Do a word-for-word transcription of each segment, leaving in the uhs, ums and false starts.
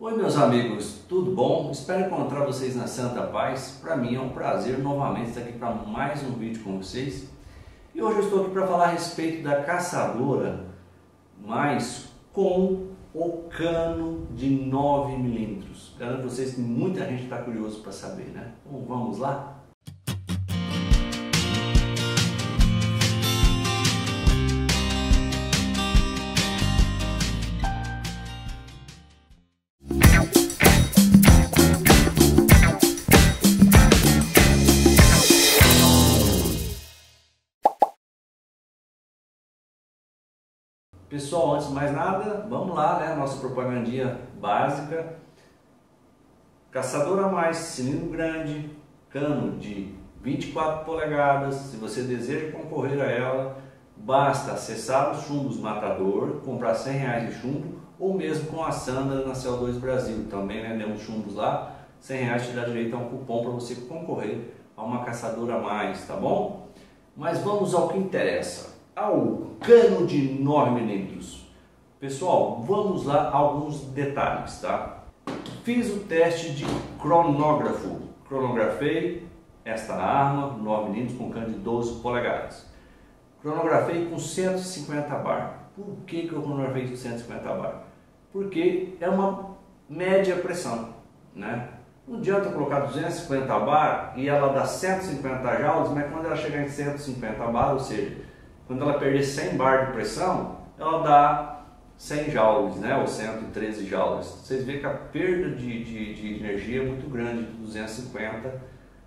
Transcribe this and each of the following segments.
Oi meus amigos, tudo bom? Espero encontrar vocês na Santa Paz. Para mim é um prazer novamente estar aqui para mais um vídeo com vocês. E hoje eu estou aqui para falar a respeito da caçadora, mas com o cano de nove milímetros. Garanto a vocês que muita gente está curioso para saber, né? Então vamos lá? Pessoal, antes de mais nada, vamos lá, né? Nossa propagandinha básica. Caçadora mais, cilindro grande, cano de vinte e quatro polegadas. Se você deseja concorrer a ela, basta acessar os chumbos Matador, comprar cem reais de chumbo, ou mesmo com a Sandra na C O dois Brasil. Também vendemos chumbos lá, cem reais te dá direito a um cupom para você concorrer a uma caçadora mais, tá bom? Mas vamos ao que interessa. Ao cano de nove milímetros. Pessoal, vamos lá a alguns detalhes, tá? Fiz o teste de cronógrafo. Cronografei esta arma, nove milímetros com cano de doze polegadas. Cronografei com cento e cinquenta bar. Por que que eu cronografei com cento e cinquenta bar? Porque é uma média pressão, né? Não adianta eu colocar duzentos e cinquenta bar e ela dá cento e cinquenta joules, mas quando ela chegar em cento e cinquenta bar, ou seja, quando ela perder cem bar de pressão, ela dá cem joules, né? Ou cento e treze joules. Vocês veem que a perda de, de, de energia é muito grande, de duzentos e cinquenta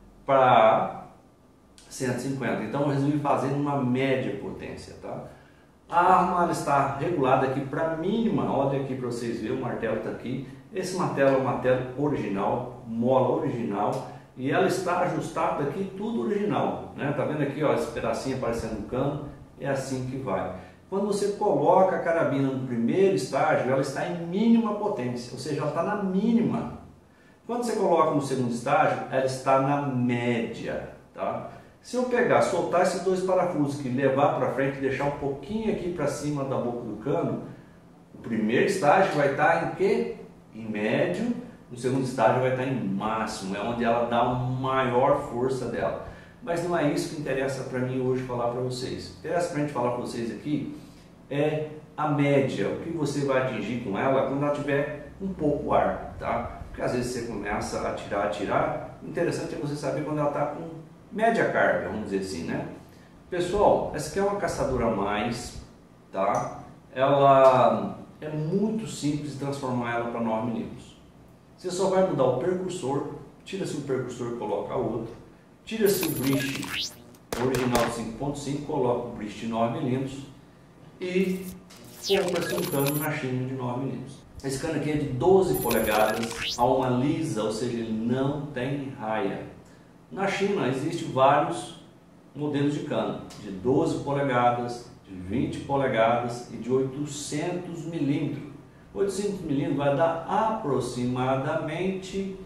para cento e cinquenta. Então eu resolvi fazer uma média potência, tá? A arma ela está regulada aqui para mínima. Olha aqui para vocês verem, o martelo está aqui. Esse martelo é um martelo original, mola original. E ela está ajustada aqui, tudo original, né? Tá vendo aqui, ó, esse pedacinho aparecendo no cano? É assim que vai. Quando você coloca a carabina no primeiro estágio, ela está em mínima potência, ou seja, ela está na mínima. Quando você coloca no segundo estágio, ela está na média, tá? Se eu pegar, soltar esses dois parafusos e levar para frente e deixar um pouquinho aqui para cima da boca do cano, o primeiro estágio vai estar em quê? Em médio. O segundo estágio vai estar em máximo, é onde ela dá a maior força dela. Mas não é isso que interessa para mim hoje falar para vocês. O que interessa para a gente falar para vocês aqui é a média, o que você vai atingir com ela quando ela tiver um pouco ar, tá? Porque às vezes você começa a atirar, atirar, o interessante é você saber quando ela está com média carga, vamos dizer assim, né? Pessoal, essa aqui é uma caçadora a mais, tá? Ela é muito simples de transformar ela para nove milímetros. Você só vai mudar o percussor, tira-se um percussor e coloca outro, tira-se o bridge original de cinco ponto cinco, coloca o bridge de nove milímetros e compra-se um cano na China de nove milímetros. Esse cano aqui é de doze polegadas, a uma lisa, ou seja, ele não tem raia. Na China existem vários modelos de cano, de doze polegadas, de vinte polegadas e de oitocentos milímetros. oitocentos milímetros vai dar aproximadamente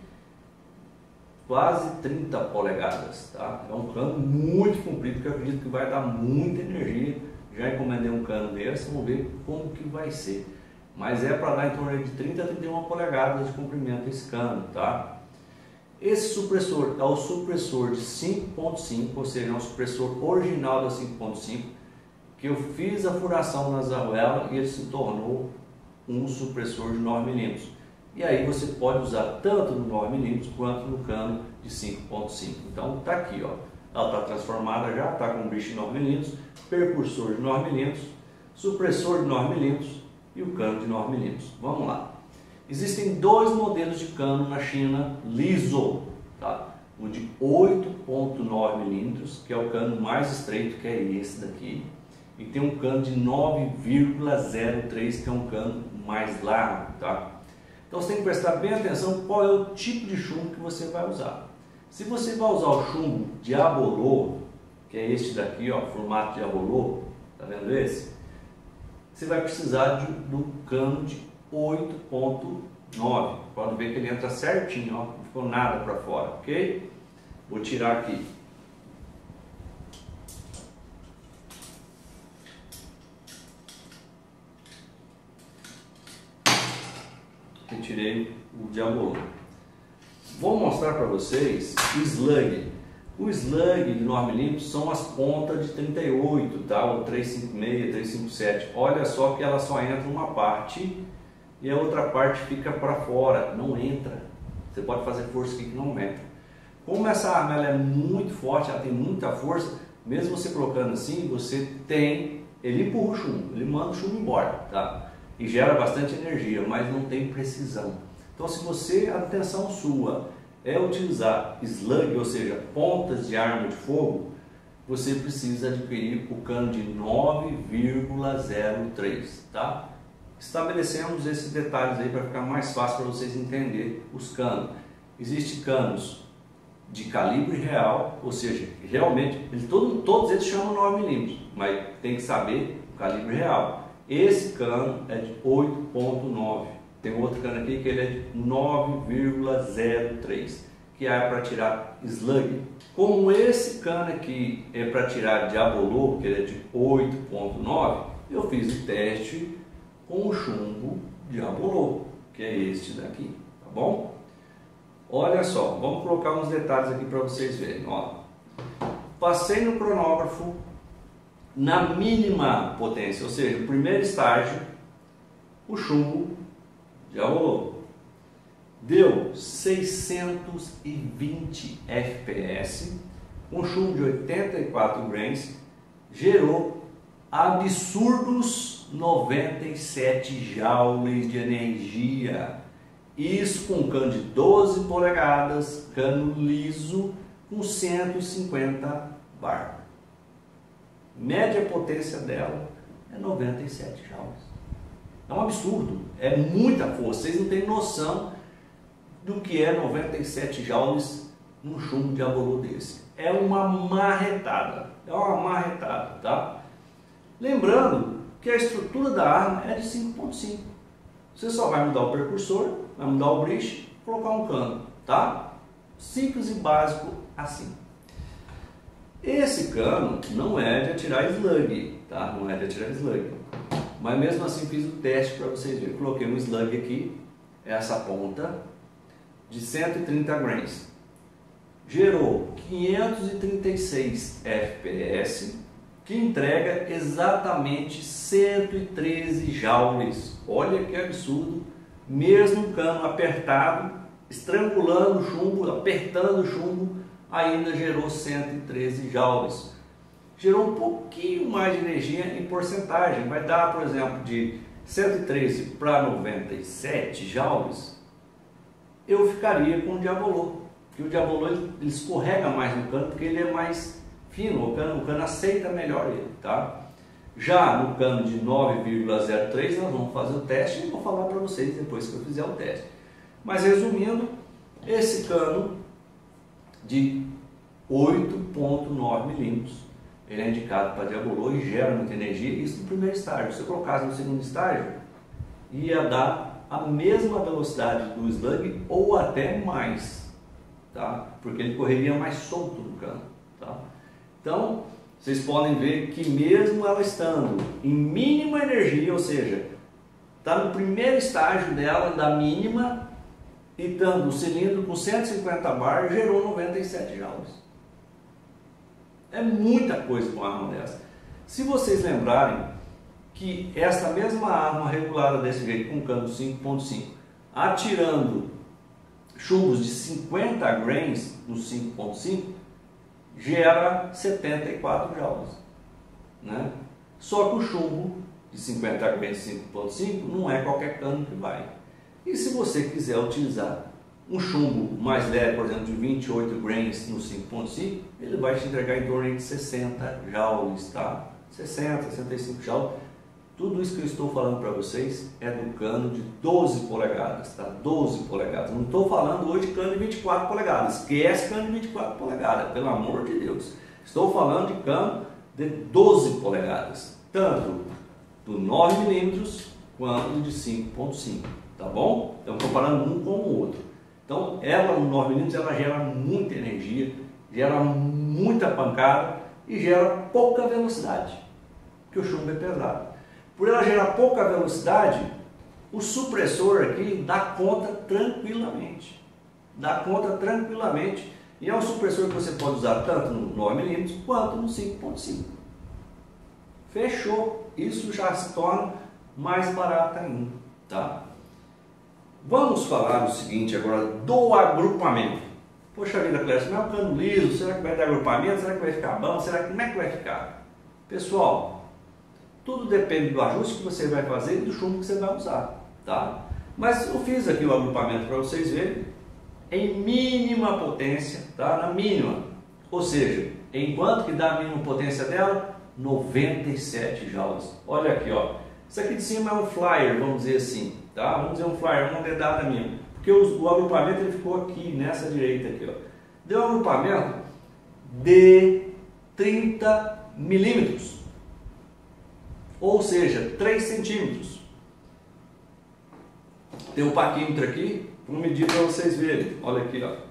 quase trinta polegadas, tá? É um cano muito comprido que eu acredito que vai dar muita energia. Já encomendei um cano desse, vamos ver como que vai ser. Mas é para dar em torno de trinta a trinta e uma polegadas de comprimento esse cano, tá? Esse supressor é o supressor de cinco ponto cinco, ou seja, é um supressor original da cinco ponto cinco, que eu fiz a furação nas arruelas e ele se tornou um supressor de nove milímetros. E aí você pode usar tanto no nove milímetros quanto no cano de cinco ponto cinco. Então está aqui, ó. Ela está transformada já, está com um bicho de nove milímetros, percursor de nove milímetros, supressor de nove milímetros e o cano de nove milímetros. Vamos lá. Existem dois modelos de cano na China liso, tá? O de oito ponto nove milímetros, que é o cano mais estreito, que é esse daqui. E tem um cano de nove vírgula zero três, que é um cano mais largo, tá? Então você tem que prestar bem atenção qual é o tipo de chumbo que você vai usar. Se você vai usar o chumbo Diabolô, que é este daqui, ó, formato Diabolô, tá vendo esse? Você vai precisar de, do cano de oito ponto nove. Pode ver que ele entra certinho, ó, não ficou nada para fora, ok? Vou tirar aqui. tirei o diabolô. Vou mostrar para vocês o slug. O slug de nove milímetros são as pontas de trinta e oito, tá? O trezentos e cinquenta e seis, trezentos e cinquenta e sete. Olha só que ela só entra uma parte e a outra parte fica para fora, não entra. Você pode fazer força aqui que não entra. Como essa arma ela é muito forte, ela tem muita força, mesmo você colocando assim, você tem, ele empurra o chumbo, ele manda o chumbo embora, tá? E gera bastante energia, mas não tem precisão. Então, se você, a intenção sua é utilizar slug, ou seja, pontas de arma de fogo, você precisa adquirir o cano de nove vírgula zero três, tá? Estabelecemos esses detalhes aí para ficar mais fácil para vocês entenderem os canos. Existem canos de calibre real, ou seja, realmente, eles, todo, todos eles chamam nove milímetros, mas tem que saber o calibre real. Esse cano é de oito ponto nove. Tem outro cano aqui que ele é de nove vírgula zero três, que é para tirar slug. Como esse cano aqui é para tirar diabolô, que ele é de oito ponto nove, eu fiz o teste com o chumbo diabolô, que é este daqui, tá bom? Olha só, vamos colocar uns detalhes aqui para vocês verem. Ó, passei no cronógrafo na mínima potência, ou seja, o primeiro estágio, o chumbo diabolô deu seiscentos e vinte F P S, um chumbo de oitenta e quatro grains, gerou absurdos noventa e sete joules de energia. Isso com um cano de doze polegadas, cano liso, com cento e cinquenta bar. Média potência dela é noventa e sete joules. É um absurdo, é muita força. Vocês não têm noção do que é noventa e sete joules num chumbo diabolô desse. É uma marretada, é uma marretada, tá? Lembrando que a estrutura da arma é de cinco ponto cinco. Você só vai mudar o percursor, vai mudar o bridge, colocar um cano, tá? Simples e básico assim. Esse cano não é de atirar slug, tá? Não é de atirar slug. Mas mesmo assim fiz o teste para vocês verem. Coloquei um slug aqui, essa ponta, de cento e trinta grains. Gerou quinhentos e trinta e seis F P S, que entrega exatamente cento e treze joules. Olha que absurdo, mesmo cano apertado, estrangulando o chumbo, apertando o chumbo, ainda gerou cento e treze joules. Gerou um pouquinho mais de energia em porcentagem, vai dar, por exemplo, de cento e treze para noventa e sete joules, eu ficaria com o diabolô, porque o diabolô ele, ele escorrega mais no cano, porque ele é mais fino, o cano, o cano aceita melhor ele, tá? Já no cano de nove vírgula zero três nós vamos fazer o teste e vou falar para vocês depois que eu fizer o teste. Mas resumindo, esse cano de oito ponto nove milímetros, ele é indicado para diabolô e gera muita energia, isso no primeiro estágio. Se eu colocasse no segundo estágio, ia dar a mesma velocidade do slug ou até mais, tá? Porque ele correria mais solto no cano, tá? Então, vocês podem ver que mesmo ela estando em mínima energia, ou seja, está no primeiro estágio dela, da mínima, e estando o cilindro com cento e cinquenta bar, gerou noventa e sete joules. É muita coisa com uma arma dessa. Se vocês lembrarem que esta mesma arma regulada desse jeito, com cano cinco ponto cinco, atirando chumbos de cinquenta grains no cinco ponto cinco, gera setenta e quatro joules, né? Só que o chumbo de cinquenta grains cinco ponto cinco não é qualquer cano que vai. E se você quiser utilizar um chumbo mais leve, por exemplo, de vinte e oito grains no cinco ponto cinco, ele vai te entregar em torno de sessenta joules, tá? sessenta, sessenta e cinco joules. Tudo isso que eu estou falando para vocês é do cano de doze polegadas, tá? doze polegadas. Não estou falando hoje de cano de vinte e quatro polegadas. Esquece cano de vinte e quatro polegadas, pelo amor de Deus. Estou falando de cano de doze polegadas, tanto do nove milímetros quanto de cinco ponto cinco, tá bom? Estamos comparando um com o outro. Então, ela no nove milímetros ela gera muita energia, gera muita pancada e gera pouca velocidade, porque o chumbo é pesado. Por ela gerar pouca velocidade, O supressor aqui dá conta tranquilamente. Dá conta tranquilamente. E é um supressor que você pode usar tanto no nove milímetros quanto no cinco ponto cinco. Fechou. Isso já se torna mais barato ainda, tá? Vamos falar o seguinte agora do agrupamento. Poxa vida, Clécio, não é um cano liso, será que vai dar agrupamento? Será que vai ficar bom? Será que, como é que vai ficar? Pessoal, tudo depende do ajuste que você vai fazer e do chumbo que você vai usar, tá? Mas eu fiz aqui o agrupamento para vocês verem em mínima potência, tá? Na mínima, ou seja, enquanto que dá a mínima potência dela, noventa e sete joules. Olha aqui, ó. Isso aqui de cima é um flyer, vamos dizer assim, tá? Vamos dizer um flyer, uma dedada minha. Porque o, o agrupamento ele ficou aqui, nessa direita aqui, ó. Deu um agrupamento de trinta milímetros. Ou seja, três centímetros. Tem um paquímetro aqui, vou medir para vocês verem. Olha aqui, ó.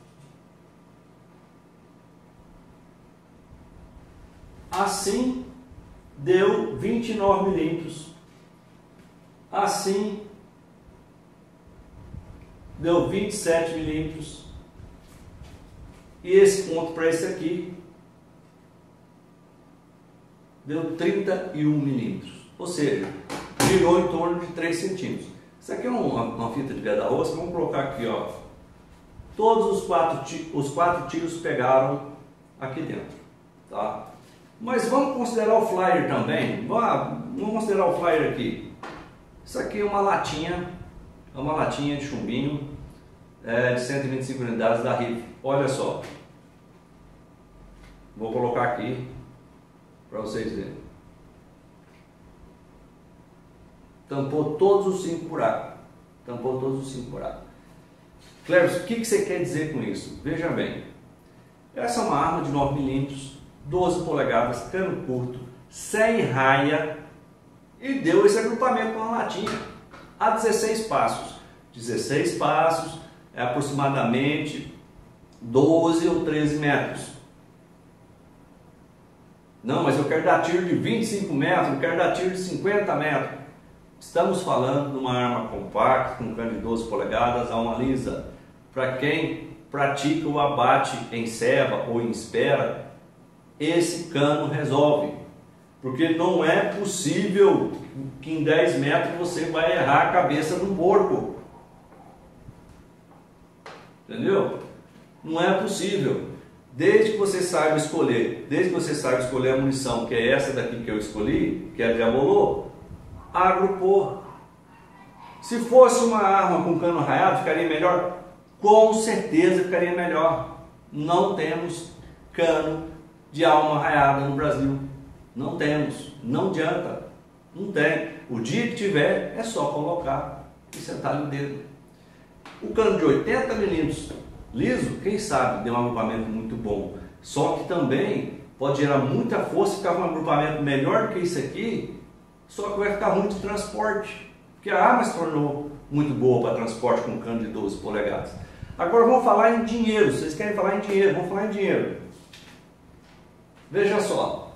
Assim deu vinte e nove milímetros. Assim deu vinte e sete milímetros. E esse ponto para esse aqui deu trinta e um milímetros. Ou seja, girou em torno de três centímetros. Isso aqui é uma, uma fita de guarda-roça. Vamos colocar aqui, ó. Todos os quatro, os quatro tiros pegaram aqui dentro, tá? Mas vamos considerar o flyer também. Vamos considerar o flyer aqui. Isso aqui é uma latinha, é uma latinha de chumbinho é, de cento e vinte e cinco unidades da R I F. Olha só. Vou colocar aqui para vocês verem. Tampou todos os cinco buracos. Tampou todos os cinco buracos. Cléber, o que, que você quer dizer com isso? Veja bem. Essa é uma arma de nove milímetros, doze polegadas, cano curto, sem raia, e deu esse agrupamento com uma latinha a dezesseis passos. dezesseis passos é aproximadamente doze ou treze metros. Não, mas eu quero dar tiro de vinte e cinco metros, eu quero dar tiro de cinquenta metros. Estamos falando de uma arma compacta, com cano de doze polegadas, a uma lisa. Para quem pratica o abate em ceva ou em espera, esse cano resolve. Porque não é possível que em dez metros você vai errar a cabeça de um porco. Entendeu? Não é possível. Desde que você saiba escolher, desde que você saiba escolher a munição, que é essa daqui que eu escolhi, que é a Diabolô, agrupou. Se fosse uma arma com cano raiado, ficaria melhor? Com certeza ficaria melhor. Não temos cano de alma raiada no Brasil. Não temos. Não adianta. Não tem. O dia que tiver, é só colocar e sentar no dedo. O cano de oitenta milímetros liso, quem sabe, deu um agrupamento muito bom. Só que também pode gerar muita força, ficar com um agrupamento melhor que isso aqui, só que vai ficar ruim de transporte. Porque a arma se tornou muito boa para transporte com cano de doze polegadas. Agora vamos falar em dinheiro. Vocês querem falar em dinheiro? Vamos falar em dinheiro. Veja só.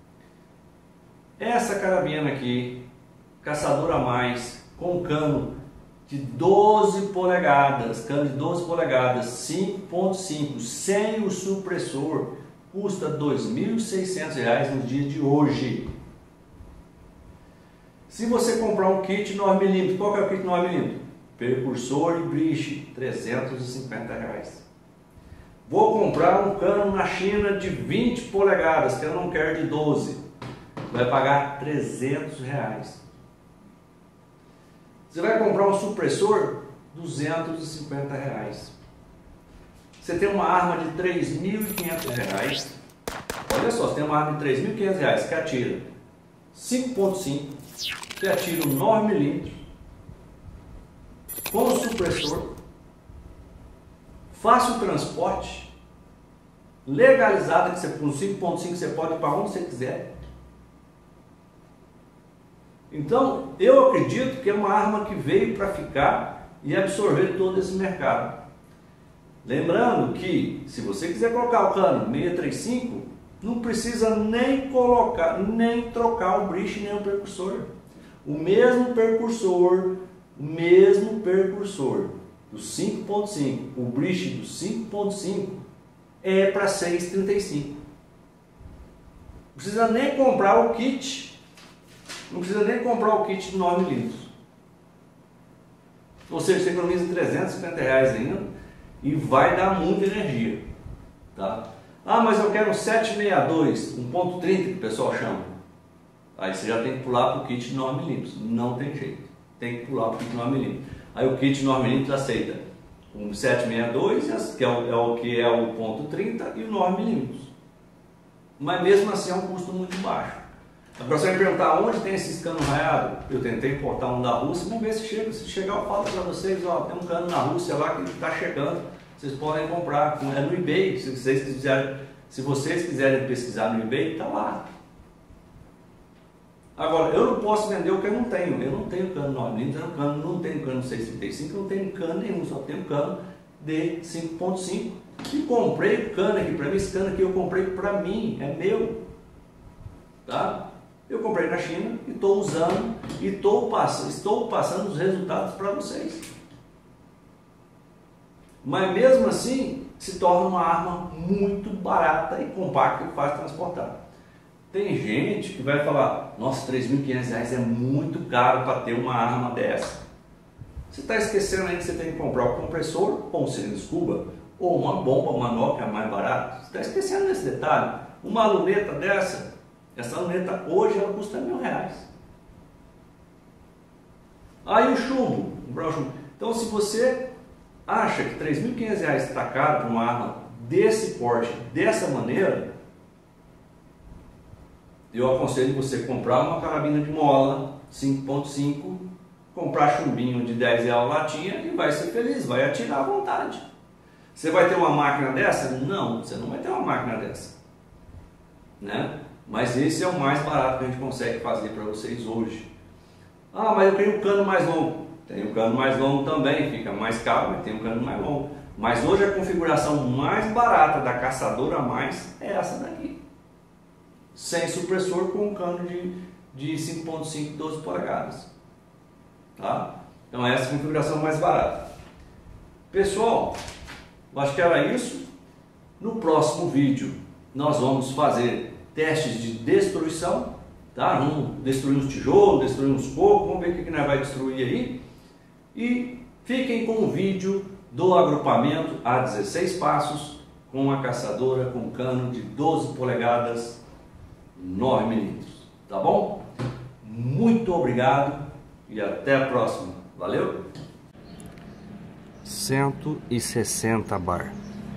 Essa carabina aqui, caçador a mais, com cano de doze polegadas, cano de doze polegadas, cinco ponto cinco, sem o supressor, custa dois mil e seiscentos reais no dia de hoje. Se você comprar um kit nove milímetros, qual que é o kit nove milímetros? Percursor e briche, trezentos e cinquenta reais. Vou comprar um cano na China de vinte polegadas, que eu não quero de doze. Vai pagar trezentos reais. Você vai comprar um supressor, duzentos e cinquenta reais. Você tem uma arma de três mil e quinhentos reais. Olha só, você tem uma arma de três mil e quinhentos reais que atira cinco ponto cinco, que atira nove milímetros, com o supressor, fácil transporte, legalizada, que você, com cinco ponto cinco você pode ir para onde você quiser. Então, eu acredito que é uma arma que veio para ficar e absorver todo esse mercado. Lembrando que, se você quiser colocar o cano seiscentos e trinta e cinco, não precisa nem colocar, nem trocar o briche nem o percursor. O mesmo percursor o mesmo percursor do cinco ponto cinco, o bridge do cinco ponto cinco é para seis vírgula trinta e cinco. Não precisa nem comprar o kit, não precisa nem comprar o kit de nove milímetros. Ou seja, você economiza trezentos e cinquenta reais ainda e vai dar muita energia, tá? Ah, mas eu quero um sete sessenta e dois, um ponto trinta que o pessoal chama. Aí você já tem que pular para o kit de nove milímetros, não tem jeito, tem que pular para o kit de nove milímetros. Aí o kit de nove milímetros aceita um sete sessenta e dois, que é o, é o que é o ponto trinta, e o nove milímetros. Mas mesmo assim é um custo muito baixo. Agora você vai me perguntar onde tem esses canos raiados. Eu tentei importar um da Rússia, vamos ver se chega. Se chegar eu falo para vocês, ó, tem um cano na Rússia lá que está chegando. Vocês podem comprar, é no eBay, se vocês quiserem, se vocês quiserem pesquisar no eBay, está lá. Agora, eu não posso vender o que eu não tenho. Eu não tenho cano nove milímetros, eu não tenho cano seis vírgula trinta e cinco, eu não tenho cano nenhum, só tenho cano de cinco ponto cinco. E comprei o cano aqui para mim, esse cano aqui eu comprei para mim, é meu. Tá? Eu comprei na China e estou usando e tô pass estou passando os resultados para vocês. Mas mesmo assim, se torna uma arma muito barata e compacta e fácil de transportar. Tem gente que vai falar, nossa, três mil e quinhentos reais é muito caro para ter uma arma dessa. Você está esquecendo aí que você tem que comprar o compressor ou um cilindro Scuba ou uma bomba manual que é mais barato. Você está esquecendo desse detalhe. Uma luneta dessa, essa luneta hoje ela custa mil reais. Aí o chumbo, o chumbo. Então se você acha que três mil e quinhentos reais está caro para uma arma desse porte, dessa maneira, eu aconselho você comprar uma carabina de mola cinco ponto cinco, comprar chumbinho de dez reais latinha e vai ser feliz, vai atirar à vontade. Você vai ter uma máquina dessa? Não, você não vai ter uma máquina dessa, né? Mas esse é o mais barato que a gente consegue fazer para vocês hoje. Ah, mas eu queria um cano mais longo. Tem um cano mais longo também, fica mais caro, mas tem um cano mais longo. Mas hoje a configuração mais barata da Caçadora Mais é essa daqui. Sem supressor, com um cano de, de cinco ponto cinco, doze polegadas. Tá? Então essa é a configuração mais barata. Pessoal, eu acho que era isso. No próximo vídeo nós vamos fazer testes de destruição. Tá? Vamos destruir uns tijolos, destruir uns cocos, vamos ver o que nós vamos destruir aí. E fiquem com o vídeo do agrupamento a dezesseis passos com uma caçadora com cano de doze polegadas, nove milímetros. Tá bom? Muito obrigado e até a próxima. Valeu? cento e sessenta bar.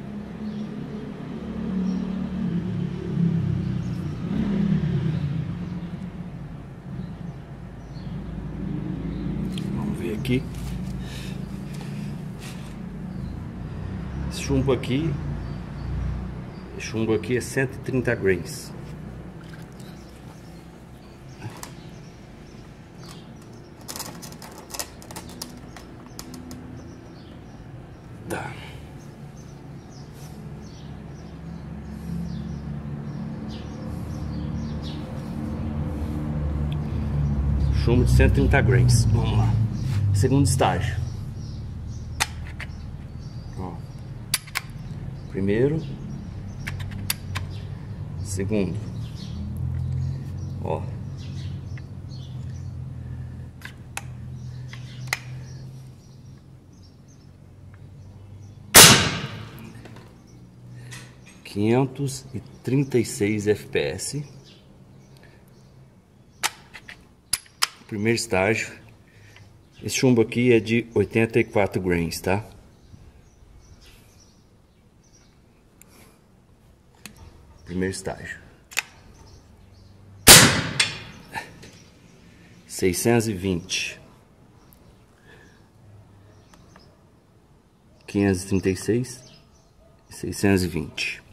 Vamos ver aqui. Esse chumbo aqui, esse chumbo aqui é cento e trinta grains. Tá. Chumbo de cento e trinta grains. Vamos lá. Segundo estágio. Ó. Primeiro. Segundo. Ó. quinhentos e trinta e seis F P S. Primeiro estágio. Esse chumbo aqui é de oitenta e quatro grains, tá? Primeiro estágio. seiscentos e vinte. quinhentos e trinta e seis. seiscentos e vinte.